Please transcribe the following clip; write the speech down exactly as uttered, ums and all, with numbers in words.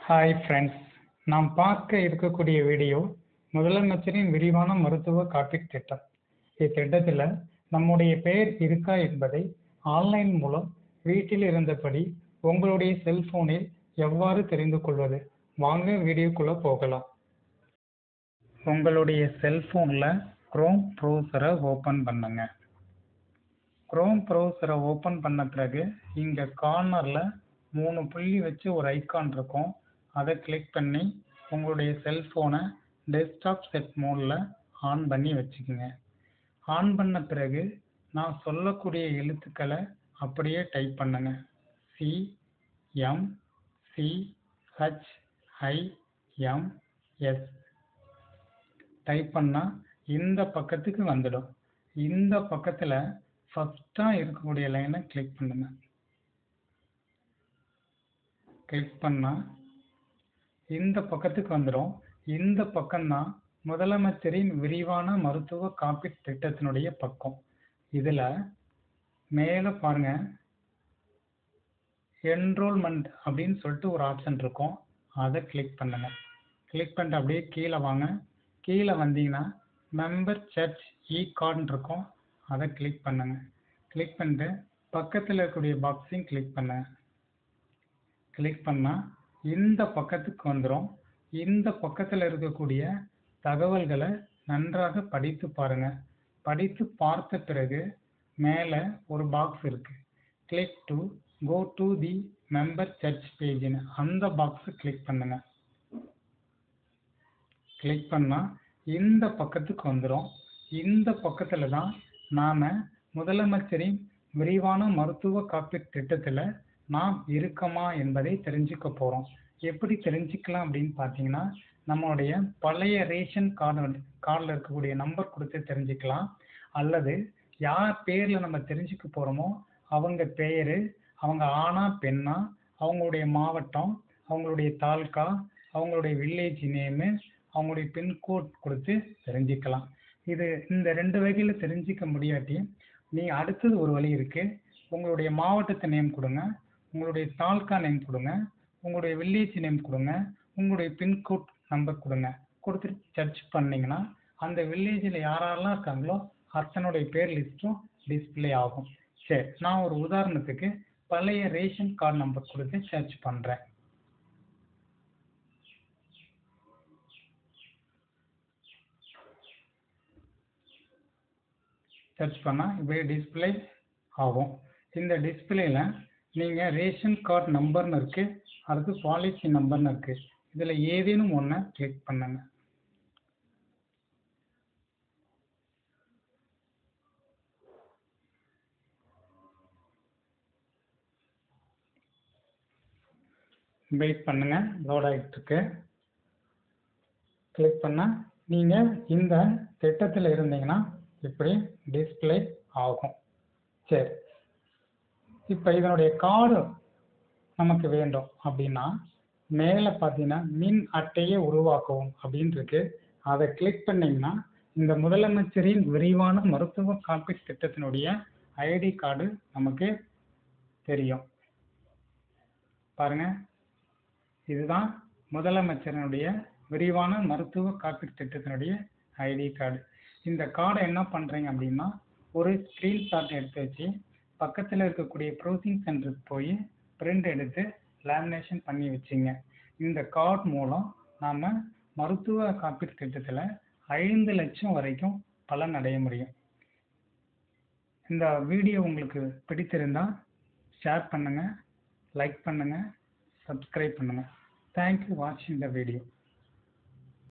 Hi friends, நாம் பார்க்க இருக்கக்கூடிய வீடியோ முதலமைச்சரின் விரிவான மருத்துவ காப்பீட்டு திட்டம். இத்திட்டத்தில் நம்முடைய பெயர் இருக்கா என்பதை ஆன்லைன் மூலம் வீட்டில் இருந்தபடி உங்களுடைய செல்போனில் எவ்வாறு தெரிந்து கொள்வது? வாங்க வீடியோக்குள்ள போகலாம். உங்களுடைய செல்போனில் குரோம் ப்ரௌசரை ஓப்பன் பண்ணுங்க. குரோம் ப்ரௌசரை ஓப்பன் பண்ண பிறகு இங்கே கார்னரில் மூணு புள்ளி வச்சு ஒரு ஐக்கான் இருக்கும். அதை கிளிக் பண்ணி உங்களுடைய செல்ஃபோனை டெஸ்க்டாப் செட் மோடில் ஆன் பண்ணி வச்சுக்கோங்க. ஆன் பண்ண பிறகு நான் சொல்லக்கூடிய எழுத்துக்களை அப்படியே டைப் பண்ணுங்க. C M C H I M S type பண்ணால் இந்த பக்கத்துக்கு வந்துடும். இந்த பக்கத்தில் ஃபஸ்ட்டாக இருக்கக்கூடிய லைனை கிளிக் பண்ணுங்க. கிளிக் பண்ணால் இந்த பக்கத்துக்கு வந்துடும். இந்த பக்கம்தான் முதலமைச்சரின் விரிவான மருத்துவ காப்பீட்டு திட்டத்தினுடைய பக்கம். இதில் மேலே பாருங்க, என்ரோல்மெண்ட் அப்படின்னு சொல்லிட்டு ஒரு ஆப்ஷன் இருக்கும். அதை கிளிக் பண்ணுங்க. கிளிக் பண்ணிட்டு அப்படியே கீழே வாங்க. கீழே வந்தீங்கன்னா மெம்பர் சர்ச் இ கார்டுன்னு இருக்கும். அதை கிளிக் பண்ணுங்க. கிளிக் பண்ணிட்டு பக்கத்தில் இருக்கக்கூடிய பாக்ஸையும் கிளிக் பண்ணுங்க. கிளிக் பண்ணால் இந்த பக்கத்துக்கு வந்துடும். இந்த பக்கத்தில் இருக்கக்கூடிய தகவல்களை நன்றாக படித்து பாருங்க. படித்து பார்த்த பிறகு மேலே ஒரு பாக்ஸ் இருக்கு, click to go to the member search பேஜ்னு அந்த பாக்ஸை கிளிக் பண்ணுங்க. கிளிக் பண்ணால் இந்த பக்கத்துக்கு வந்துடும். இந்த பக்கத்தில் தான் நாம் முதலமைச்சரின் விரிவான மருத்துவ காப்பீட்டு திட்டத்தில் நாம் இருக்கமா என்பதை தெரிஞ்சுக்க போகிறோம். எப்படி தெரிஞ்சுக்கலாம் அப்படின்னு பார்த்தீங்கன்னா, நம்மளுடைய பழைய ரேஷன் கார்டு கார்டில் இருக்கக்கூடிய நம்பர் கொடுத்து தெரிஞ்சுக்கலாம். அல்லது யார் பேரில் நம்ம தெரிஞ்சுக்க போகிறோமோ அவங்க பேர், அவங்க ஆணா பெண்ணா, அவங்களுடைய மாவட்டம், அவங்களுடைய தாலுகா, அவங்களுடைய வில்லேஜ் நேமு, அவங்களுடைய பின்கோட் கொடுத்து தெரிஞ்சுக்கலாம். இது இந்த ரெண்டு வகையில் தெரிஞ்சிக்க முடியாட்டி நீங்கள் அடுத்தது ஒரு வழி இருக்குது. உங்களுடைய மாவட்டத்தை நேம் கொடுங்க, உங்களுடைய தாலுகா நேம் கொடுங்க, உங்களுடைய வில்லேஜ் நேம் கொடுங்க, உங்களுடைய பின்கோட் நம்பர் கொடுங்க. கொடுத்துட்டு சர்ச் பண்ணிங்கன்னா அந்த வில்லேஜில் யாரெல்லாம் இருக்காங்களோ அத்தனுடைய பேர் லிஸ்ட்டும் டிஸ்பிளே ஆகும். சரி, நான் ஒரு உதாரணத்துக்கு பழைய ரேஷன் கார்டு நம்பர் கொடுத்து சர்ச் பண்ணுறேன். சர்ச் பண்ணால் இப்படி டிஸ்பிளே ஆகும். இந்த டிஸ்பிளேல நீங்கள் ரேஷன் கார்டு நம்பர்னு இருக்குது, அடுத்து பாலிசி நம்பர்னு இருக்குது. இதில் ஏதேனும் ஒன்றை கிளிக் பண்ணுங்க. வெயிட் பண்ணுங்க, லோட் ஆகிட்டு இருக்கு. கிளிக் பண்ணால் நீங்கள் இந்த திட்டத்தில் இருந்தீங்கன்னா இப்படி டிஸ்பிளே ஆகும். சரி, இப்போ இதனுடைய கார்டு நமக்கு வேண்டும் அப்படின்னா மேலே பார்த்தீங்கன்னா மின் அட்டையை உருவாக்கவும் அப்படின்னு இருக்கு. அதை கிளிக் பண்ணிங்கன்னா இந்த முதலமைச்சரின் விரிவான மருத்துவ காப்பீட்டு திட்டத்தினுடைய ஐடி கார்டு நமக்கு தெரியும். பாருங்க, இதுதான் முதலமைச்சரினுடைய விரிவான மருத்துவ காப்பீட்டு திட்டத்தினுடைய ஐடி கார்டு. இந்த கார்டை என்ன பண்ணுறீங்க அப்படின்னா ஒரு ஸ்க்ரீன்ஷாட் எடுத்து வச்சு பக்கத்தில் இருக்கக்கூடிய ப்ரௌசிங் சென்டருக்கு போய் பிரிண்ட் எடுத்து லேமினேஷன் பண்ணி வச்சுங்க. இந்த கார்டு மூலம் நாம் மருத்துவ காப்பீட்டு திட்டத்தில் ஐந்து லட்சம் வரைக்கும் பலன் அடைய முடியும். இந்த வீடியோ உங்களுக்கு பிடித்திருந்தால் ஷேர் பண்ணுங்கள், லைக் பண்ணுங்கள், சப்ஸ்கிரைப் பண்ணுங்கள். தேங்க்யூ வாட்சிங் த வீடியோ.